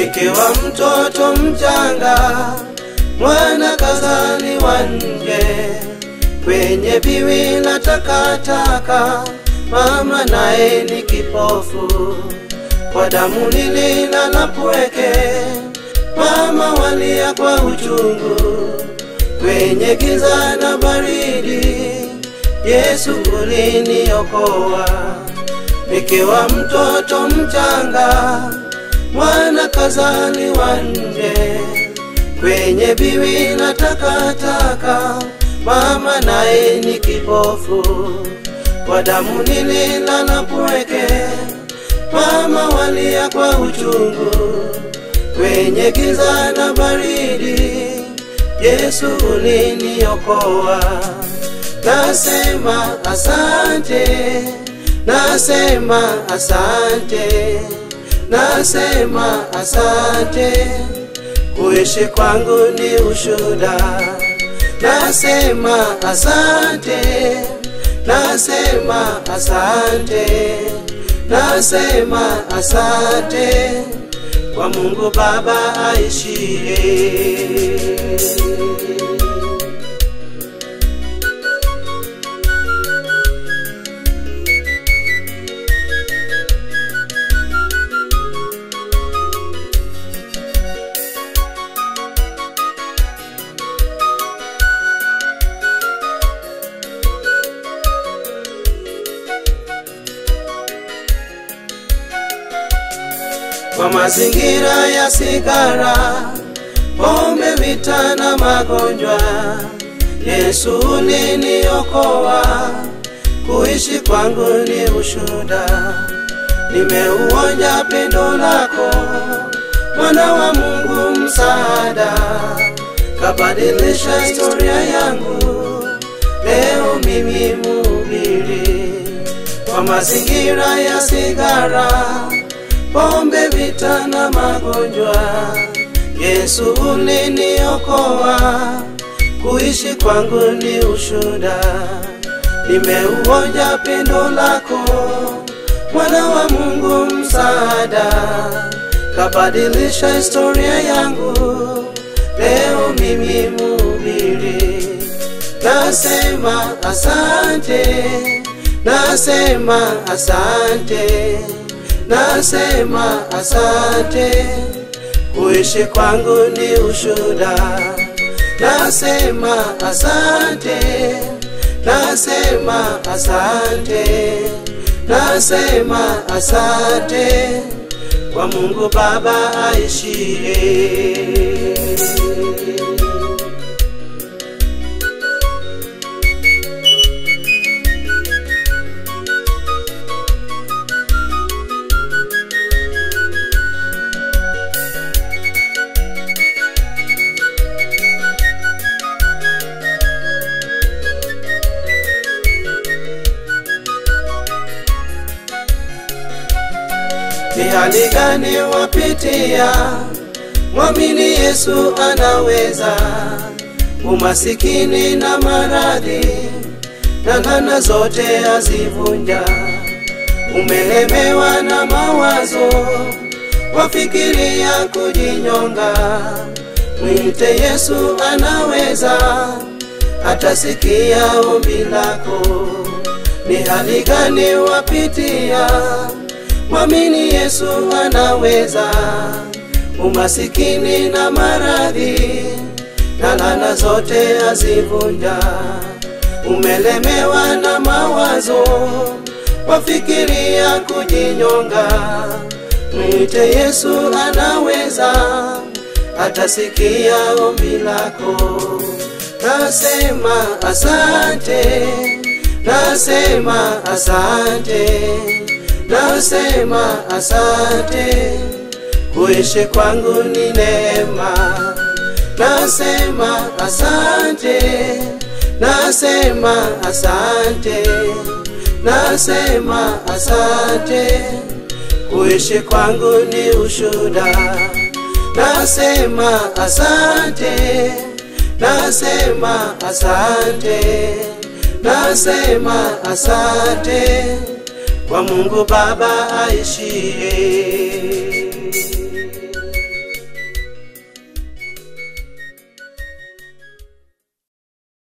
nikiwa mtoto mchanga, mwana kazaliwa nje kwenye biwi la takataka, mama naye ni kipofu, kwa damu nililala pweke, mama walia kwa uchungu kwenye giza na baridi, Yesu uliniokoa. Nikiwa mtoto mchanga, mwana kazaliwa nje kwenye biwi la takataka, mama naye ni kipofu, kwa damu nililala pweke, mama walia kwa uchungu kwenye giza na baridi, Yesu uliniokoa. Nasema asante, nasema asante, nasema asante, kuishi kwangu ni ushuhuda. Nasema asante, nasema asante, nasema asante, kwa Mungu Baba aishiye. Kwa mazingira ya sigara, pombe, vita na magonjwa, Yesu uliniokoa. Kuishi kwangu ni ushuhuda, nimeuonja pendo lako, mwana wa Mungu msaada, kabadilisha historia yangu, leo mimi mhubiri. Kwa mazingira ya sigara, pombe, vita na magonjwa, Yesu uliniokoa. Kuishi kwangu ni ushuhuda, nimeuonja pendo lako, mwana wa Mungu msaada, kabadilisha historia yangu, leo mimi mhubiri. Nasema asante, nasema asante, nasema asante, kuishi kwangu ni ushuhuda. Nasema asante, nasema asante, nasema asante, kwa Mungu Baba aishiye. Ni hali gani wapitia, mwamini Yesu anaweza. Umasikini na maradhi, na laana zote azivunja. Umelemewa na mawazo, wafikiria kujinyonga, mwite Yesu anaweza, atasikia ombi lako. Ni hali gani wapitia, mwamini Yesu anaweza. Umasikini na maradhi, na laana zote azivunja. Umelemewa na mawazo, wafikiria kujinyonga, mwite Yesu anaweza, atasikia ombi lako. Nasema asante, nasema asante, nasema asante, kuishi kwangu ni neema. Nasema asante, nasema asante, nasema asante, kuishi kwangu ni ushuhuda. Nasema asante, nasema asante, nasema asante, kwa Mungu Baba aishiye.